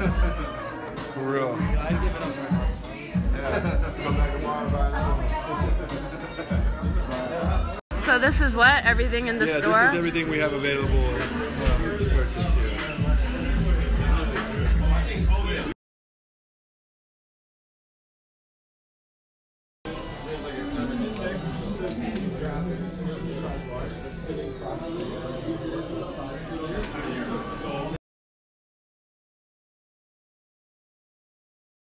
For real. So this is what? Everything in the store? Yeah, this is everything we have available.